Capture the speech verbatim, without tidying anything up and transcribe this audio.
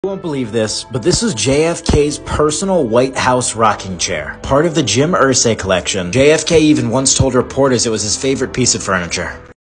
You won't believe this, but this was J F K's personal White House rocking chair. Part of the Jim Irsay collection. J F K even once told reporters it was his favorite piece of furniture.